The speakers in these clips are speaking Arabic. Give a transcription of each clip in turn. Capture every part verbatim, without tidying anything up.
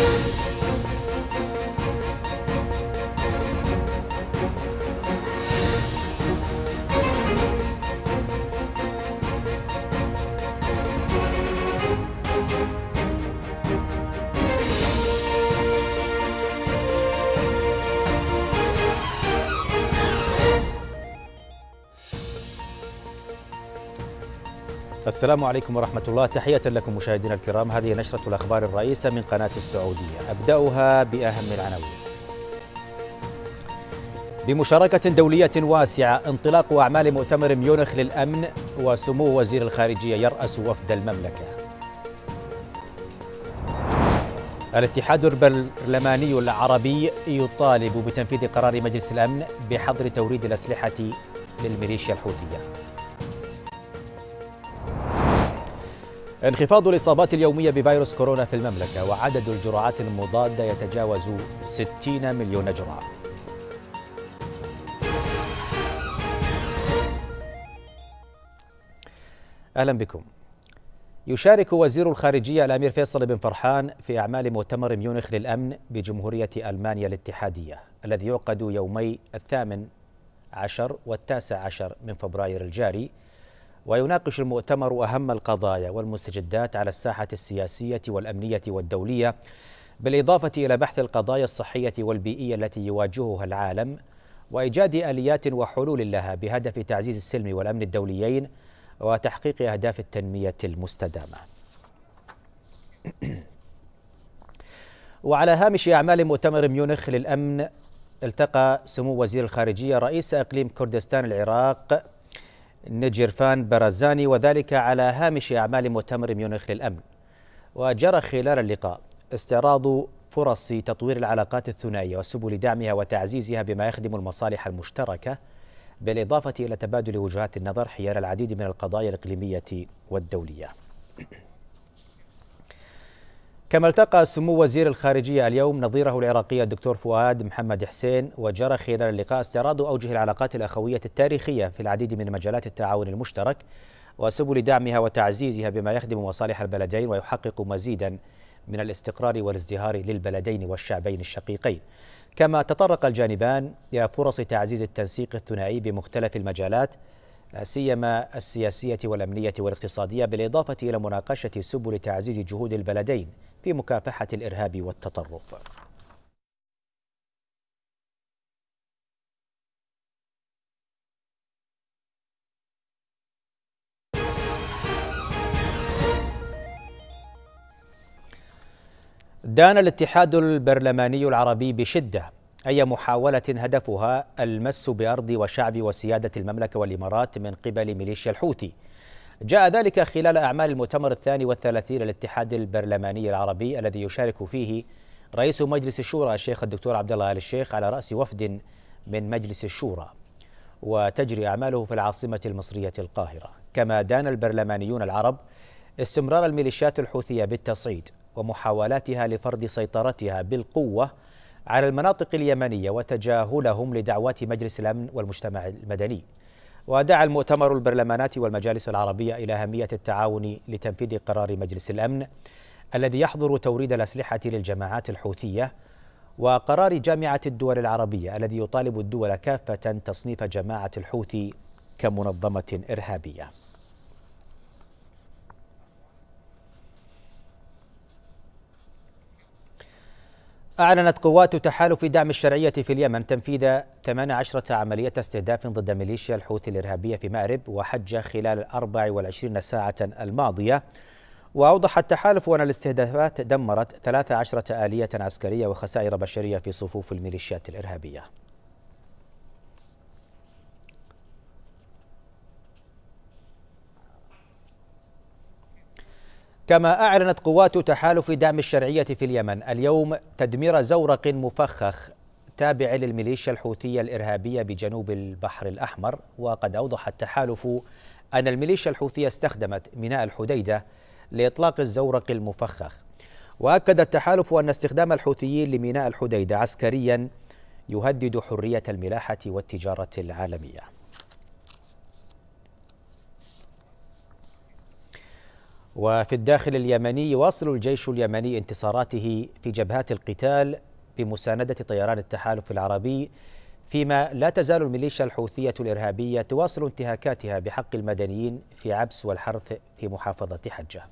السلام عليكم ورحمة الله، تحية لكم مشاهدينا الكرام. هذه نشرة الأخبار الرئيسة من قناة السعودية، أبدأها بأهم العناوين. بمشاركة دولية واسعة، انطلاق أعمال مؤتمر ميونخ للأمن، وسمو وزير الخارجية يرأس وفد المملكة. الاتحاد البرلماني العربي يطالب بتنفيذ قرار مجلس الأمن بحظر توريد الأسلحة للميليشيا الحوثية. انخفاض الإصابات اليومية بفيروس كورونا في المملكة، وعدد الجرعات المضادة يتجاوز ستين مليون جرعة. أهلا بكم. يشارك وزير الخارجية الأمير فيصل بن فرحان في أعمال مؤتمر ميونخ للأمن بجمهورية ألمانيا الاتحادية، الذي يعقد يومي الثامن عشر والتاسع عشر من فبراير الجاري، ويناقش المؤتمر أهم القضايا والمستجدات على الساحة السياسية والأمنية والدولية، بالإضافة إلى بحث القضايا الصحية والبيئية التي يواجهها العالم، وإيجاد آليات وحلول لها بهدف تعزيز السلم والأمن الدوليين وتحقيق أهداف التنمية المستدامة. وعلى هامش أعمال مؤتمر ميونخ للأمن، التقى سمو وزير الخارجية رئيس إقليم كردستان العراق نجرفان برزاني، وذلك على هامش أعمال مؤتمر ميونخ للأمن. وجرى خلال اللقاء استعراض فرص تطوير العلاقات الثنائية وسبل دعمها وتعزيزها بما يخدم المصالح المشتركة، بالإضافة إلى تبادل وجهات النظر حيال العديد من القضايا الإقليمية والدولية. كما التقى سمو وزير الخارجية اليوم نظيره العراقي الدكتور فؤاد محمد حسين، وجرى خلال اللقاء استعراض أوجه العلاقات الأخوية التاريخية في العديد من مجالات التعاون المشترك وسبل دعمها وتعزيزها بما يخدم مصالح البلدين ويحقق مزيدا من الاستقرار والازدهار للبلدين والشعبين الشقيقين. كما تطرق الجانبان إلى فرص تعزيز التنسيق الثنائي بمختلف المجالات، سيما السياسية والأمنية والاقتصادية، بالإضافة إلى مناقشة سبل تعزيز جهود البلدين في مكافحة الإرهاب والتطرف. دان الاتحاد البرلماني العربي بشدة أي محاولة هدفها المس بأرض وشعب وسيادة المملكة والإمارات من قبل ميليشيا الحوثي. جاء ذلك خلال أعمال المؤتمر الثاني والثلاثين للاتحاد البرلماني العربي، الذي يشارك فيه رئيس مجلس الشورى الشيخ الدكتور عبد الله آل الشيخ على رأس وفد من مجلس الشورى، وتجري أعماله في العاصمة المصرية القاهرة. كما دان البرلمانيون العرب استمرار الميليشيات الحوثية بالتصعيد ومحاولاتها لفرض سيطرتها بالقوة على المناطق اليمنية وتجاهلهم لدعوات مجلس الأمن والمجتمع المدني. ودعا المؤتمر البرلمانات والمجالس العربية إلى أهمية التعاون لتنفيذ قرار مجلس الأمن الذي يحظر توريد الأسلحة للجماعات الحوثية، وقرار جامعة الدول العربية الذي يطالب الدول كافة تصنيف جماعة الحوثي كمنظمة إرهابية. أعلنت قوات تحالف دعم الشرعية في اليمن تنفيذ ثمانية عشر عملية استهداف ضد ميليشيا الحوثي الإرهابية في مأرب وحجة خلال الأربع والعشرين ساعة الماضية. وأوضح التحالف أن الاستهدافات دمرت ثلاث عشرة آلية عسكرية وخسائر بشرية في صفوف الميليشيات الإرهابية. كما أعلنت قوات تحالف دعم الشرعية في اليمن اليوم تدمير زورق مفخخ تابع للميليشيا الحوثية الإرهابية بجنوب البحر الأحمر. وقد أوضح التحالف أن الميليشيا الحوثية استخدمت ميناء الحديدة لإطلاق الزورق المفخخ. وأكد التحالف أن استخدام الحوثيين لميناء الحديدة عسكريا يهدد حرية الملاحة والتجارة العالمية. وفي الداخل اليمني يواصل الجيش اليمني انتصاراته في جبهات القتال بمساندة طيران التحالف العربي، فيما لا تزال الميليشيا الحوثية الإرهابية تواصل انتهاكاتها بحق المدنيين في عبس والحرث في محافظة حجة.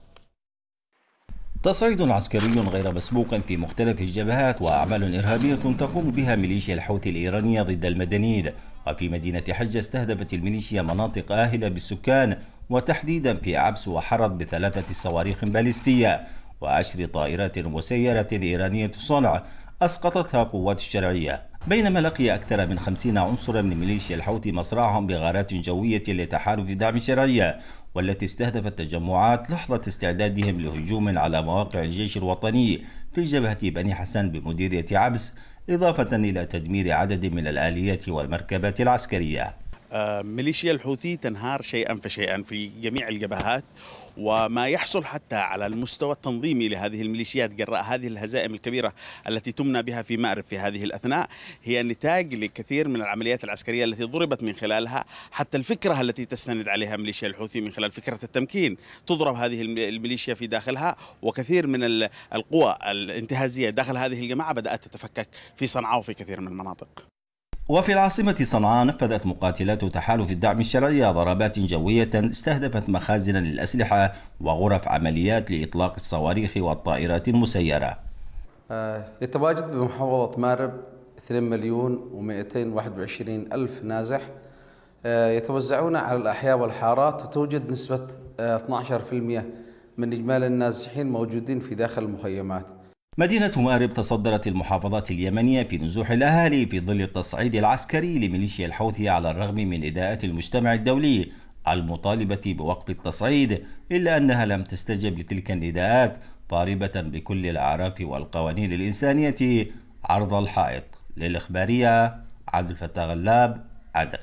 تصعيد عسكري غير مسبوق في مختلف الجبهات وأعمال إرهابية تقوم بها ميليشيا الحوثي الإيرانية ضد المدنيين. وفي مدينة حجة استهدفت الميليشيا مناطق آهلة بالسكان، وتحديدا في عبس وحرض بثلاثة صواريخ باليستية وعشر طائرات مسيرة إيرانية الصنع أسقطتها قوات الشرعية، بينما لقي أكثر من خمسين عنصرا من ميليشيا الحوثي مصرعهم بغارات جوية لتحالف دعم الشرعية، والتي استهدفت تجمعات لحظة استعدادهم لهجوم على مواقع الجيش الوطني في جبهة بني حسن بمديرية عبس، إضافة إلى تدمير عدد من الآليات والمركبات العسكرية. ميليشيا الحوثي تنهار شيئا فشيئا في جميع الجبهات، وما يحصل حتى على المستوى التنظيمي لهذه الميليشيات جراء هذه الهزائم الكبيرة التي تمنى بها في مأرب في هذه الأثناء هي نتاج لكثير من العمليات العسكرية التي ضربت من خلالها. حتى الفكرة التي تستند عليها ميليشيا الحوثي من خلال فكرة التمكين تضرب هذه الميليشيا في داخلها، وكثير من القوى الانتهازية داخل هذه الجماعة بدأت تتفكك في صنعاء وفي كثير من المناطق. وفي العاصمة صنعاء نفذت مقاتلات تحالف الدعم الشرعي ضربات جوية استهدفت مخازن للأسلحة وغرف عمليات لإطلاق الصواريخ والطائرات المسيرة. يتواجد بمحافظة مأرب اثنين مليون ومئتين وواحد وعشرين ألف نازح يتوزعون على الأحياء والحارات، وتوجد نسبة اثني عشر بالمئة من إجمالي النازحين موجودين في داخل المخيمات. مدينة مأرب تصدرت المحافظات اليمنية في نزوح الأهالي في ظل التصعيد العسكري لميليشيا الحوثي، على الرغم من إداءات المجتمع الدولي المطالبة بوقف التصعيد، إلا أنها لم تستجب لتلك النداءات، طالبة بكل الأعراف والقوانين الإنسانية عرض الحائط. للإخبارية عبد الفتاح غلاب، عدن.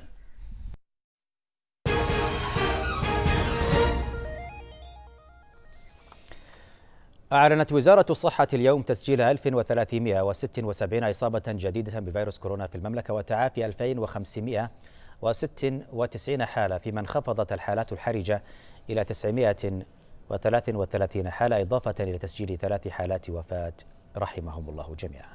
أعلنت وزارة الصحة اليوم تسجيل ألف وثلاثمئة وستة وسبعين إصابة جديدة بفيروس كورونا في المملكة، وتعافي ألفين وخمسمئة وستة وتسعين حالة، فيما انخفضت الحالات الحرجة إلى تسعمئة وثلاثة وثلاثين حالة، إضافة إلى تسجيل ثلاث حالات وفاة رحمهم الله جميعا.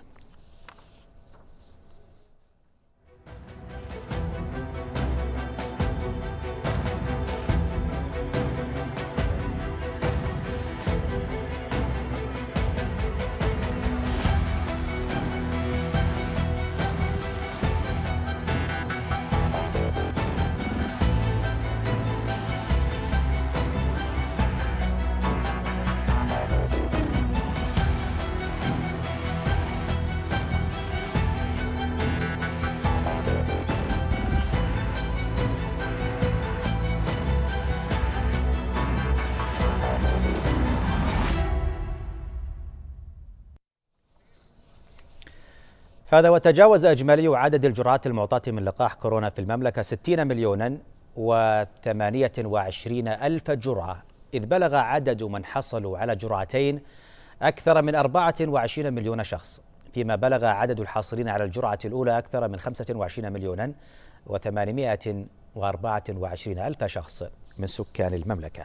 هذا وتجاوز إجمالي عدد الجرعات المعطاة من لقاح كورونا في المملكة ستين مليونا وثمانية وعشرين ألف جرعة، إذ بلغ عدد من حصلوا على جرعتين أكثر من أربعة وعشرين مليون شخص، فيما بلغ عدد الحاصلين على الجرعة الأولى أكثر من خمسة وعشرين مليونا وثمانمئة وأربعة وعشرين ألف شخص من سكان المملكة.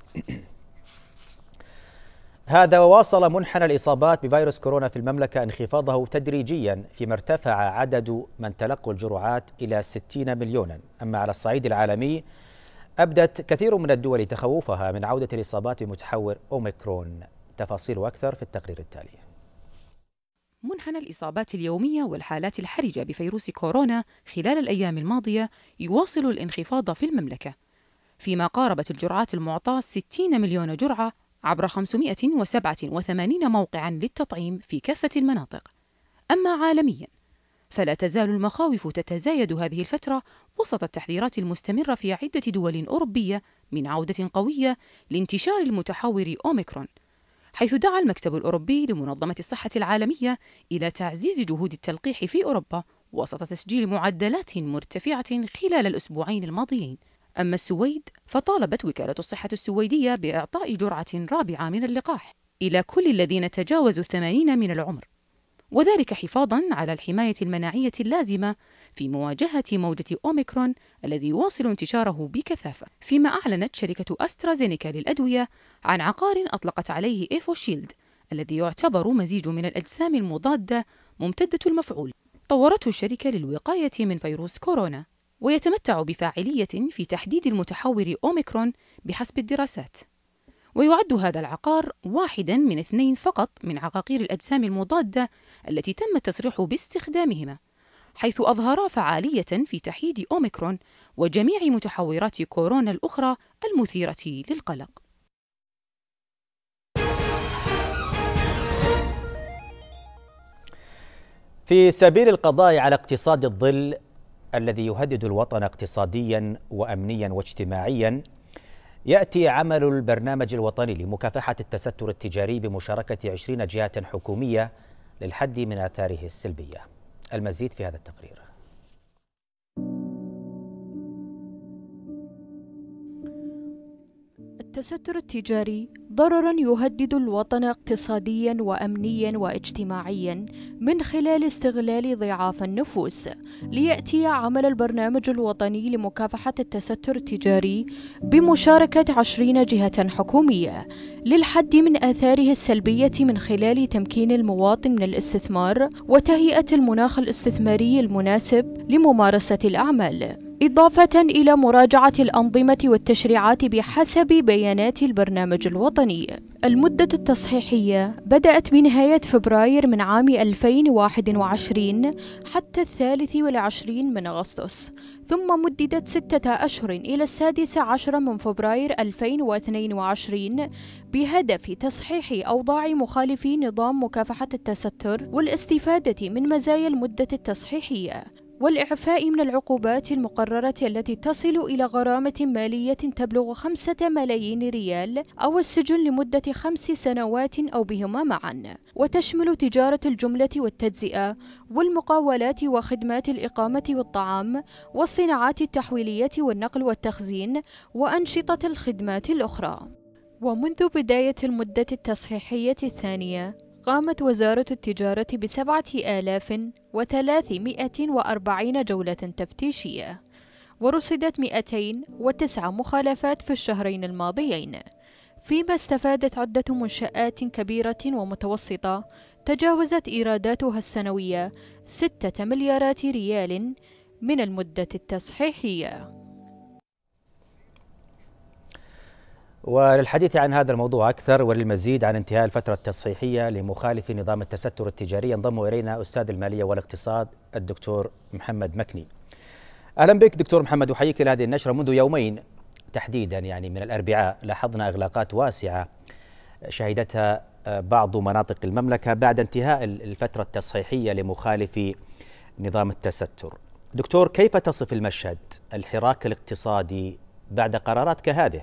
هذا وواصل منحنى الإصابات بفيروس كورونا في المملكة انخفاضه تدريجيا، فيما ارتفع عدد من تلقوا الجرعات إلى ستين مليونا. أما على الصعيد العالمي أبدت كثير من الدول تخوفها من عودة الإصابات بمتحور أوميكرون. تفاصيل أكثر في التقرير التالي. منحنى الإصابات اليومية والحالات الحرجة بفيروس كورونا خلال الأيام الماضية يواصل الانخفاض في المملكة، فيما قاربت الجرعات المعطاة ستين مليون جرعة عبر خمسمئة وسبعة وثمانين موقعاً للتطعيم في كافة المناطق. أما عالمياً فلا تزال المخاوف تتزايد هذه الفترة وسط التحذيرات المستمرة في عدة دول أوروبية من عودة قوية لانتشار المتحور أوميكرون، حيث دعا المكتب الأوروبي لمنظمة الصحة العالمية إلى تعزيز جهود التلقيح في أوروبا وسط تسجيل معدلات مرتفعة خلال الأسبوعين الماضيين. أما السويد فطالبت وكالة الصحة السويدية بإعطاء جرعة رابعة من اللقاح إلى كل الذين تجاوزوا الثمانين من العمر، وذلك حفاظاً على الحماية المناعية اللازمة في مواجهة موجة أوميكرون الذي يواصل انتشاره بكثافة. فيما أعلنت شركة أسترازينيكا للأدوية عن عقار أطلقت عليه إيفوشيلد الذي يعتبر مزيج من الأجسام المضادة ممتدة المفعول طورته الشركة للوقاية من فيروس كورونا، ويتمتع بفاعلية في تحديد المتحور أوميكرون بحسب الدراسات. ويعد هذا العقار واحداً من اثنين فقط من عقاقير الأجسام المضادة التي تم التصريح باستخدامهما، حيث أظهرا فعالية في تحييد أوميكرون وجميع متحورات كورونا الأخرى المثيرة للقلق. في سبيل القضاء على اقتصاد الظل الذي يهدد الوطن اقتصاديا وأمنيا واجتماعيا، يأتي عمل البرنامج الوطني لمكافحة التستر التجاري بمشاركة عشرين جهة حكومية للحد من آثاره السلبية. المزيد في هذا التقرير. التستر التجاري ضرر يهدد الوطن اقتصاديا وأمنيا واجتماعيا من خلال استغلال ضعاف النفوس. ليأتي عمل البرنامج الوطني لمكافحة التستر التجاري بمشاركة عشرين جهة حكومية للحد من آثاره السلبية من خلال تمكين المواطن من الاستثمار وتهيئة المناخ الاستثماري المناسب لممارسة الأعمال، إضافة إلى مراجعة الأنظمة والتشريعات بحسب بيانات البرنامج الوطني. المدة التصحيحية بدأت بنهاية فبراير من عام ألفين وواحد وعشرين حتى الثالث والعشرين من أغسطس، ثم مددت ستة أشهر إلى السادس عشر من فبراير ألفين واثنين وعشرين بهدف تصحيح أوضاع مخالفي نظام مكافحة التستر والاستفادة من مزايا المدة التصحيحية والإعفاء من العقوبات المقررة التي تصل إلى غرامة مالية تبلغ خمسة ملايين ريال أو السجن لمدة خمس سنوات أو بهما معا، وتشمل تجارة الجملة والتجزئة والمقاولات وخدمات الإقامة والطعام والصناعات التحويلية والنقل والتخزين وأنشطة الخدمات الأخرى. ومنذ بداية المدة التصحيحية الثانية قامت وزارة التجارة بسبعة آلاف وثلاثمائة وأربعين جولة تفتيشية، ورصدت مئتين وتسعة مخالفات في الشهرين الماضيين، فيما استفادت عدة منشآت كبيرة ومتوسطة تجاوزت إيراداتها السنوية ستة مليارات ريال من المدة التصحيحية. وللحديث عن هذا الموضوع أكثر وللمزيد عن انتهاء الفترة التصحيحية لمخالف نظام التستر التجاري ينضم إلينا أستاذ المالية والاقتصاد الدكتور محمد مكني. أهلا بك دكتور محمد، أحييك إلى هذه النشرة. منذ يومين تحديدا يعني من الأربعاء لاحظنا إغلاقات واسعة شهدتها بعض مناطق المملكة بعد انتهاء الفترة التصحيحية لمخالف نظام التستر. دكتور، كيف تصف المشهد الحراك الاقتصادي بعد قرارات كهذه؟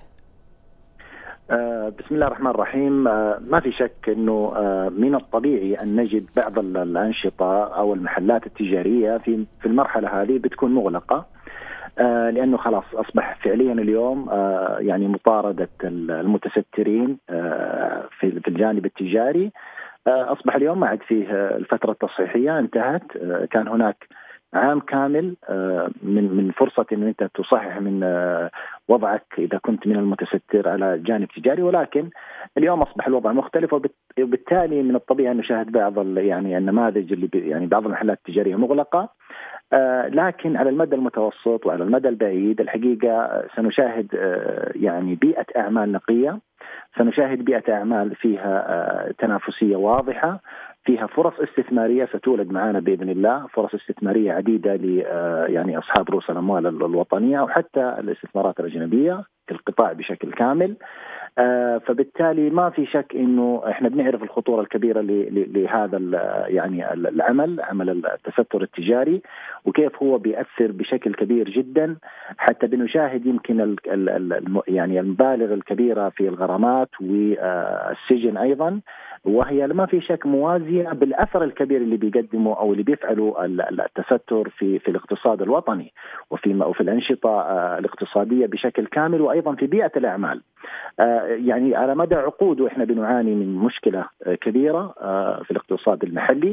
بسم الله الرحمن الرحيم. ما في شك أنه من الطبيعي أن نجد بعض الأنشطة أو المحلات التجارية في في المرحلة هذه بتكون مغلقة، لأنه خلاص أصبح فعليا اليوم يعني مطاردة المتسترين في الجانب التجاري أصبح اليوم ما عاد فيه الفترة التصحيحية، انتهت. كان هناك عام كامل من من فرصة أن أنت تصحح من وضعك إذا كنت من المتستر على جانب تجاري، ولكن اليوم أصبح الوضع مختلف، وبالتالي من الطبيعي أن نشاهد بعض يعني النماذج اللي يعني بعض المحلات التجارية مغلقة. لكن على المدى المتوسط وعلى المدى البعيد الحقيقة سنشاهد يعني بيئة أعمال نقية، سنشاهد بيئة أعمال فيها تنافسية واضحة، فيها فرص استثمارية ستولد معنا بإذن الله، فرص استثمارية عديدة ل يعني أصحاب رؤوس الأموال الوطنية أو حتى الاستثمارات الأجنبية في القطاع بشكل كامل. فبالتالي ما في شك إنه إحنا بنعرف الخطورة الكبيرة لهذا يعني العمل، عمل التستر التجاري، وكيف هو بيأثر بشكل كبير جدا، حتى بنشاهد يمكن ال ال يعني المبالغ الكبيرة في الغرامات والسجن أيضا، وهي ما في شك موازية بالأثر الكبير اللي بيقدمه أو اللي بيفعله التستر في في الاقتصاد الوطني وفي وفي الأنشطة الاقتصادية بشكل كامل، وأيضا في بيئة الأعمال. يعني على مدى عقود وإحنا بنعاني من مشكلة كبيرة في الاقتصاد المحلي،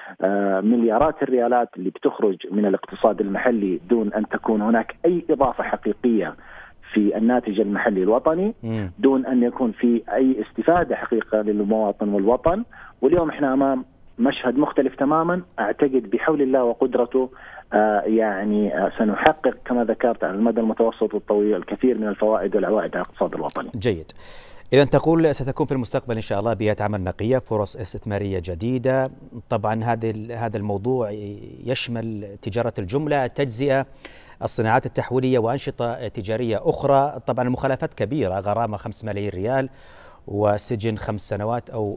مليارات الريالات اللي بتخرج من الاقتصاد المحلي دون أن تكون هناك أي إضافة حقيقية في الناتج المحلي الوطني، دون أن يكون في أي استفادة حقيقة للمواطن والوطن. واليوم احنا أمام مشهد مختلف تماما. أعتقد بحول الله وقدرته آه يعني آه سنحقق كما ذكرت على المدى المتوسط والطويل الكثير من الفوائد والعوائد على الاقتصاد الوطني. جيد. إذا تقول ستكون في المستقبل إن شاء الله بيئة عمل نقية، فرص استثمارية جديدة. طبعا هذا هذا الموضوع يشمل تجارة الجملة، التجزئة، الصناعات التحويلية وأنشطة تجارية أخرى. طبعا المخالفات كبيرة، غرامة خمس ملايين ريال وسجن خمس سنوات أو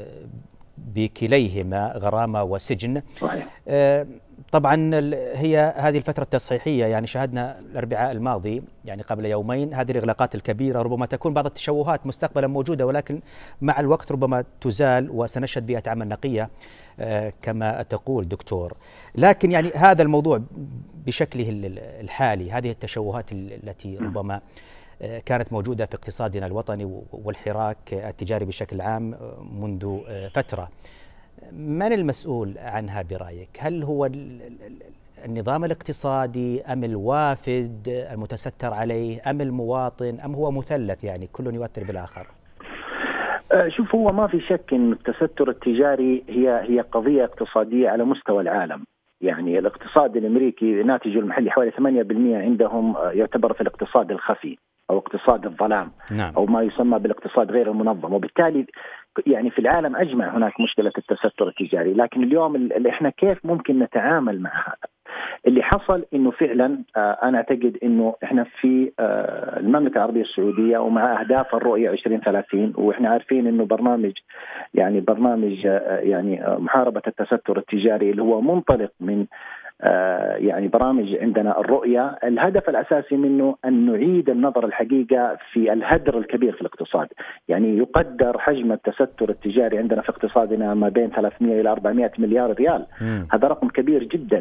بكليهما غرامة وسجن. صحيح. طبعا هي هذه الفترة التصحيحية، يعني شاهدنا الأربعاء الماضي يعني قبل يومين هذه الإغلاقات الكبيرة، ربما تكون بعض التشوهات مستقبلا موجودة، ولكن مع الوقت ربما تزال وسنشهد بيئة عمل نقية كما تقول دكتور. لكن يعني هذا الموضوع بشكله الحالي، هذه التشوهات التي ربما كانت موجودة في اقتصادنا الوطني والحراك التجاري بشكل عام منذ فترة، من المسؤول عنها برأيك؟ هل هو النظام الاقتصادي أم الوافد المتستر عليه أم المواطن أم هو مثلث يعني كل يؤثر بالآخر؟ شوف، هو ما في شك أن التستر التجاري هي هي قضية اقتصادية على مستوى العالم. يعني الاقتصاد الأمريكي ناتجه المحلي حوالي ثمانية بالمئة عندهم يعتبر في الاقتصاد الخفي أو اقتصاد الظلام. نعم. أو ما يسمى بالاقتصاد غير المنظم، وبالتالي يعني في العالم أجمع هناك مشكلة التستر التجاري. لكن اليوم اللي احنا كيف ممكن نتعامل مع هذا؟ اللي حصل انه فعلا انا اعتقد انه احنا في المملكه العربيه السعوديه ومع اهداف الرؤيه عشرين ثلاثين، واحنا عارفين انه برنامج يعني برنامج يعني محاربه التستر التجاري اللي هو منطلق من يعني برامج عندنا الرؤية، الهدف الأساسي منه أن نعيد النظر الحقيقة في الهدر الكبير في الاقتصاد. يعني يقدر حجم التستر التجاري عندنا في اقتصادنا ما بين ثلاثمئة إلى أربعمئة مليار ريال. مم. هذا رقم كبير جدا.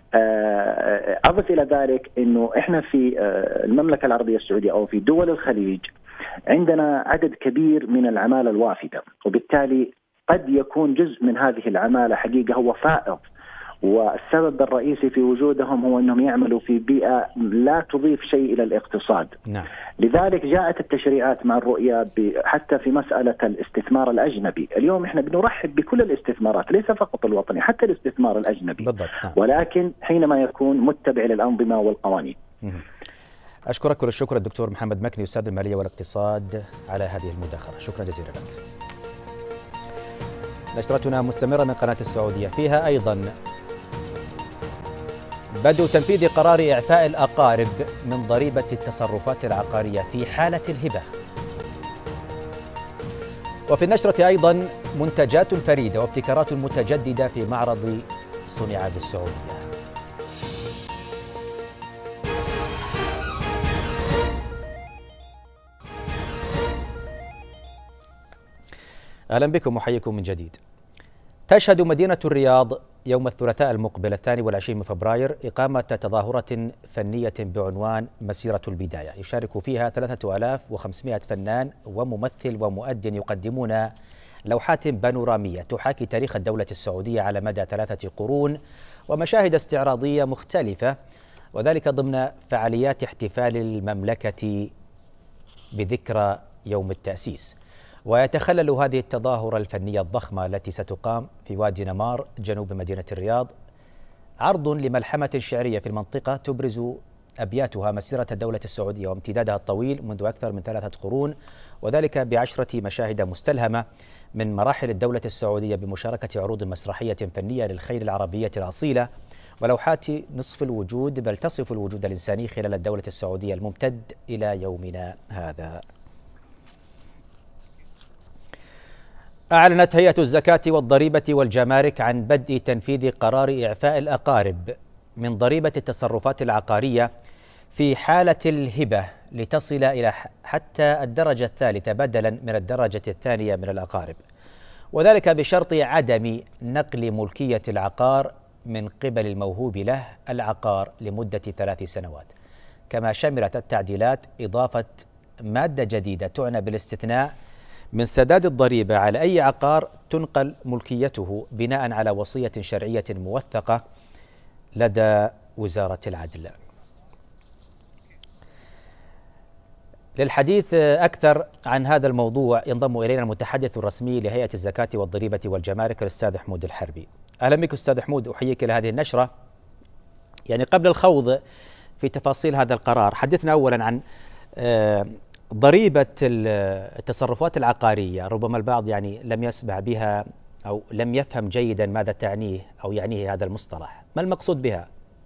أضف إلى ذلك أنه إحنا في المملكة العربية السعودية أو في دول الخليج عندنا عدد كبير من العمالة الوافدة، وبالتالي قد يكون جزء من هذه العمالة حقيقة هو فائض، والسبب الرئيسي في وجودهم هو أنهم يعملوا في بيئة لا تضيف شيء إلى الاقتصاد. نعم. لذلك جاءت التشريعات مع الرؤية حتى في مسألة الاستثمار الأجنبي. اليوم إحنا بنرحب بكل الاستثمارات، ليس فقط الوطني، حتى الاستثمار الأجنبي. بالضبط. نعم. ولكن حينما يكون متبع للأنظمة والقوانين. مم. أشكرك كل الشكر الدكتور محمد مكني أستاذ المالية والاقتصاد على هذه المداخلة، شكرا جزيلا لك. نشرتنا مستمرة من قناة السعودية، فيها أيضا بدء تنفيذ قرار إعفاء الأقارب من ضريبة التصرفات العقارية في حالة الهبة. وفي النشرة أيضا منتجات فريدة وابتكارات متجددة في معرض صنع بالسعودية. أهلا بكم وحييكم من جديد. تشهد مدينة الرياض يوم الثلاثاء المقبل الثاني والعشرين من فبراير إقامة تظاهرة فنية بعنوان مسيرة البداية، يشارك فيها ثلاثة آلاف وخمسمئة فنان وممثل ومؤد يقدمون لوحات بانورامية تحاكي تاريخ الدولة السعودية على مدى ثلاثة قرون ومشاهد استعراضية مختلفة، وذلك ضمن فعاليات احتفال المملكة بذكرى يوم التأسيس. ويتخلل هذه التظاهرة الفنية الضخمة التي ستقام في وادي نمار جنوب مدينة الرياض عرض لملحمة شعرية في المنطقة تبرز أبياتها مسيرة الدولة السعودية وامتدادها الطويل منذ أكثر من ثلاثة قرون، وذلك بعشرة مشاهد مستلهمة من مراحل الدولة السعودية بمشاركة عروض مسرحية فنية للخيل العربية الأصيلة ولوحات نصف الوجود بل تصف الوجود الإنساني خلال الدولة السعودية الممتد إلى يومنا هذا. أعلنت هيئة الزكاة والضريبة والجمارك عن بدء تنفيذ قرار إعفاء الأقارب من ضريبة التصرفات العقارية في حالة الهبة لتصل إلى حتى الدرجة الثالثة بدلا من الدرجة الثانية من الأقارب، وذلك بشرط عدم نقل ملكية العقار من قبل الموهوب له العقار لمدة ثلاث سنوات. كما شملت التعديلات إضافة مادة جديدة تعنى بالاستثناء من سداد الضريبة على أي عقار تنقل ملكيته بناء على وصية شرعية موثقة لدى وزارة العدل. للحديث أكثر عن هذا الموضوع ينضم إلينا المتحدث الرسمي لهيئة الزكاة والضريبة والجمارك الأستاذ حمود الحربي. أهلا بك أستاذ حمود، أحييك لهذه النشرة. يعني قبل الخوض في تفاصيل هذا القرار، حدثنا أولا عن ضريبة التصرفات العقارية. ربما البعض يعني لم يسمع بها أو لم يفهم جيدا ماذا تعنيه أو يعنيه هذا المصطلح، ما المقصود بها؟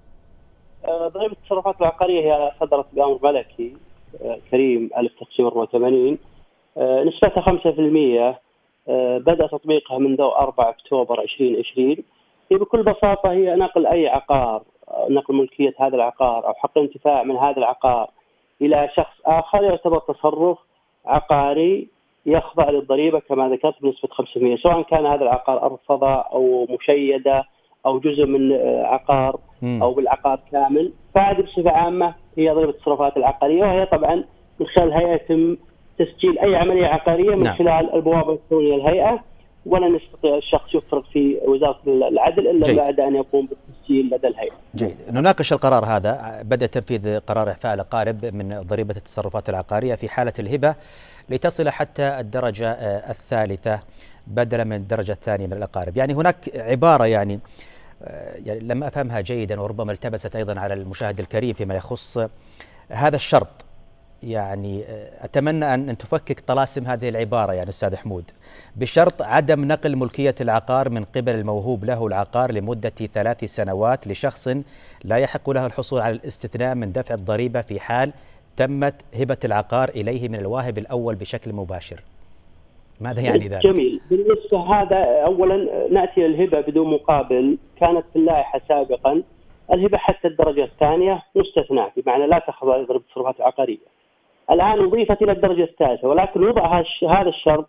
ضريبة التصرفات العقارية هي صدرت بأمر ملكي كريم ألف تقسيم أربعة وثمانين، نسبتها خمسة بالمئة، بدأ تطبيقها منذ أربعة أكتوبر ألفين وعشرين. هي بكل بساطة هي نقل أي عقار، نقل ملكية هذا العقار أو حق الانتفاع من هذا العقار إلى شخص آخر يعتبر تصرف عقاري يخضع للضريبة كما ذكرت بنسبة خمسة بالمئة، سواء كان هذا العقار أرض فضاء أو مشيدة أو جزء من عقار أو بالعقار كامل. فهذه بصفة عامة هي ضريبة التصرفات العقارية، وهي طبعا من خلال الهيئة يتم تسجيل أي عملية عقارية من نعم. خلال البوابة الإلكترونية للهيئة، ولن يستطيع الشخص يفرغ في وزارة العدل إلا جيد. بعد أن يقوم بالتسجيل لدى الهيئة. جيد. نناقش القرار هذا. بدأ تنفيذ قرار إعفاء الأقارب من ضريبة التصرفات العقارية في حالة الهبة لتصل حتى الدرجة الثالثة بدلا من الدرجة الثانية من الأقارب. يعني هناك عبارة يعني يعني لم أفهمها جيدا وربما التبست أيضا على المشاهد الكريم فيما يخص هذا الشرط. يعني أتمنى أن تفكك طلاسم هذه العبارة يعني أستاذ حمود. بشرط عدم نقل ملكية العقار من قبل الموهوب له العقار لمدة ثلاث سنوات لشخص لا يحق له الحصول على الاستثناء من دفع الضريبة في حال تمت هبة العقار إليه من الواهب الأول بشكل مباشر. ماذا يعني ذلك؟ جميل. بالنسبة هذا أولا نأتي للهبة بدون مقابل. كانت في اللائحة سابقا الهبة حتى الدرجة الثانية مستثناء، بمعنى لا تخضع لضريبة التصرفات العقارية. الآن أضيفت إلى الدرجة الثالثة، ولكن وضع هذا الشرط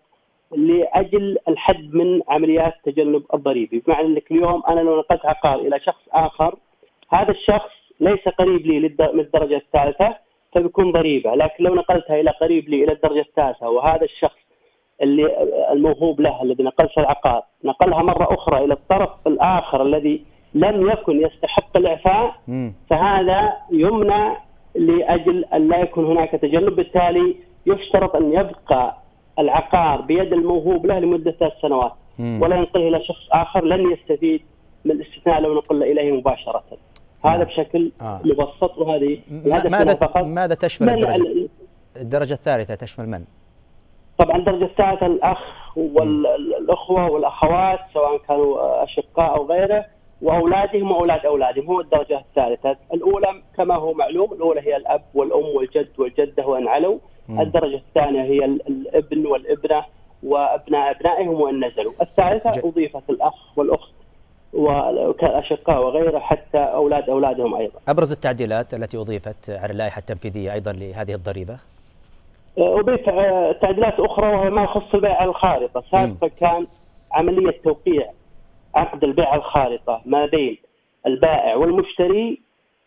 لأجل الحد من عمليات تجنب الضريبي، بمعنى أنك اليوم أنا لو نقلت عقار إلى شخص آخر، هذا الشخص ليس قريب لي من الدرجة الثالثة فبيكون ضريبة، لكن لو نقلتها إلى قريب لي إلى الدرجة الثالثة وهذا الشخص اللي الموهوب له الذي نقلت العقار نقلها مرة أخرى إلى الطرف الآخر الذي لم يكن يستحق الإعفاء، فهذا يمنع لأجل أن لا يكون هناك تجنب. بالتالي يشترط أن يبقى العقار بيد الموهوب له لمدة ثلاث سنوات ولا ينقله إلى شخص آخر لن يستفيد من الاستثناء لو نقل إليه مباشرة. هذا بشكل آه. مبسط. وهذه ماذا ماذا تشمل الدرجة؟ الدرجة الثالثة تشمل من؟ طبعا الدرجة الثالثة الأخ والأخوة والأخوات سواء كانوا أشقاء أو غيره وأولادهم وأولاد أولادهم، هو الدرجة الثالثة. الأولى كما هو معلوم الأولى هي الأب والأم والجد والجدة وإن علوا. الدرجة الثانية هي الابن والابنة وأبناء أبنائهم وإن نزلوا. الثالثة ج... أضيفت الأخ والأخت والأشقاء وغيره حتى أولاد أولادهم أيضا. أبرز التعديلات التي أضيفت على اللائحة التنفيذية أيضا لهذه الضريبة؟ أضيف تعديلات أخرى وهي ما يخص البيع الخارطة. سابقا كان عملية توقيع عقد البيع الخارطة ما بين البائع والمشتري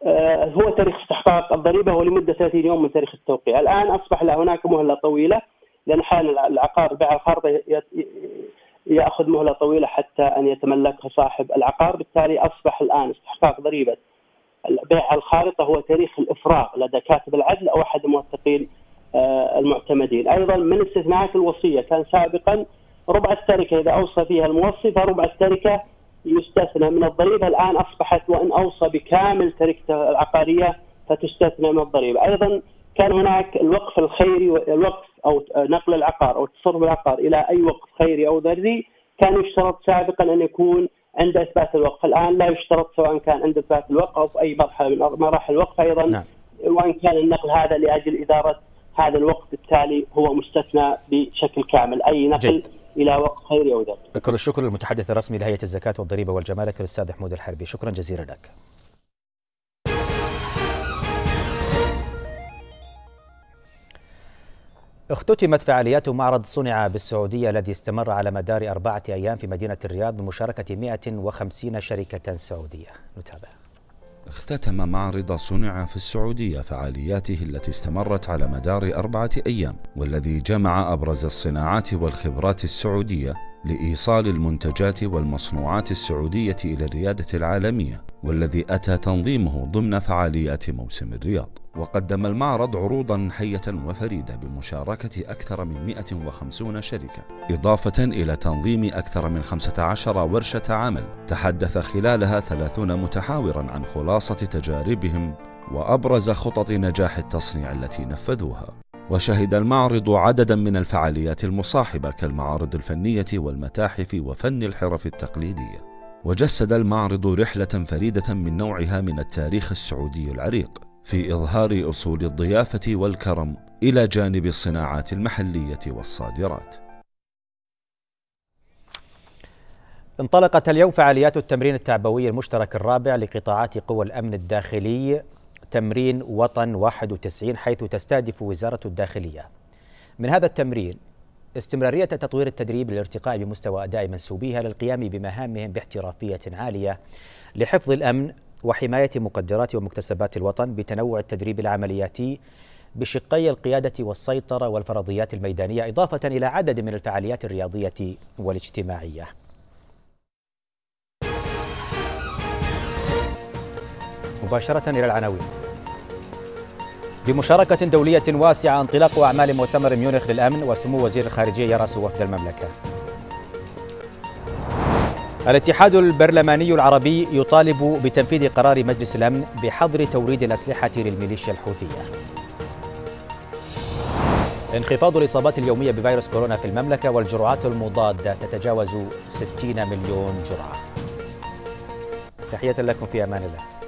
هو تاريخ استحقاق الضريبة ولمدة ثلاثين يوم من تاريخ التوقيع. الآن أصبح هناك مهلة طويلة لأن حال العقار البيع الخارطة يأخذ مهلة طويلة حتى أن يتملكها صاحب العقار. بالتالي أصبح الآن استحقاق ضريبة البيع الخارطة هو تاريخ الإفراغ لدى كاتب العدل أو أحد الموثقين المعتمدين. أيضا من استثناءات الوصية كان سابقا ربع التركة إذا أوصى فيها الموصي فربع التركة يستثنى من الضريبة. الآن أصبحت وإن أوصى بكامل تركته العقارية فتستثنى من الضريبة. أيضا كان هناك الوقف الخيري، الوقف أو نقل العقار أو تصرف العقار إلى أي وقف خيري أو ذري كان يشترط سابقا أن يكون عند إثبات الوقف. الآن لا يشترط سواء كان عند إثبات الوقف أو في أي مرحلة من مراحل الوقف أيضا نعم. وإن كان النقل هذا لأجل إدارة هذا الوقت بالتالي هو مستثنى بشكل كامل. أي نقل جيد. إلى وقت خيري أو ذلك. كل الشكر للمتحدث الرسمي لهيئة الزكاة والضريبة والجمارك الأستاذ حمود الحربي، شكرا جزيلا لك. اختتمت فعاليات معرض صنع بالسعودية الذي استمر على مدار أربعة أيام في مدينة الرياض بمشاركة مئة وخمسين شركة سعودية. نتابع. اختتم معرض صنع في السعودية فعالياته التي استمرت على مدار أربعة أيام، والذي جمع أبرز الصناعات والخبرات السعودية لإيصال المنتجات والمصنوعات السعودية إلى الريادة العالمية، والذي أتى تنظيمه ضمن فعاليات موسم الرياض. وقدم المعرض عروضا حية وفريدة بمشاركة أكثر من مئة وخمسين شركة، إضافة إلى تنظيم أكثر من خمسة عشر ورشة عمل تحدث خلالها ثلاثون متحاورا عن خلاصة تجاربهم وأبرز خطط نجاح التصنيع التي نفذوها. وشهد المعرض عددا من الفعاليات المصاحبة كالمعارض الفنية والمتاحف وفن الحرف التقليدية. وجسد المعرض رحلة فريدة من نوعها من التاريخ السعودي العريق في إظهار أصول الضيافة والكرم إلى جانب الصناعات المحلية والصادرات. انطلقت اليوم فعاليات التمرين التعبوي المشترك الرابع لقطاعات قوى الأمن الداخلي، تمرين وطن واحد وتسعين، حيث تستهدف وزارة الداخلية من هذا التمرين استمرارية تطوير التدريب للارتقاء بمستوى أداء منسوبيها للقيام بمهامهم باحترافية عالية لحفظ الأمن وحماية مقدرات ومكتسبات الوطن، بتنوع التدريب العملياتي بشقي القيادة والسيطرة والفرضيات الميدانية، إضافة إلى عدد من الفعاليات الرياضية والاجتماعية. مباشرة إلى العناوين. بمشاركة دولية واسعة انطلاق أعمال مؤتمر ميونخ للأمن، وسمو وزير الخارجية يرأس وفد المملكة. الاتحاد البرلماني العربي يطالب بتنفيذ قرار مجلس الأمن بحظر توريد الأسلحة للميليشيا الحوثية. انخفاض الإصابات اليومية بفيروس كورونا في المملكة، والجرعات المضادة تتجاوز ستين مليون جرعة. تحية لكم، في أمان الله.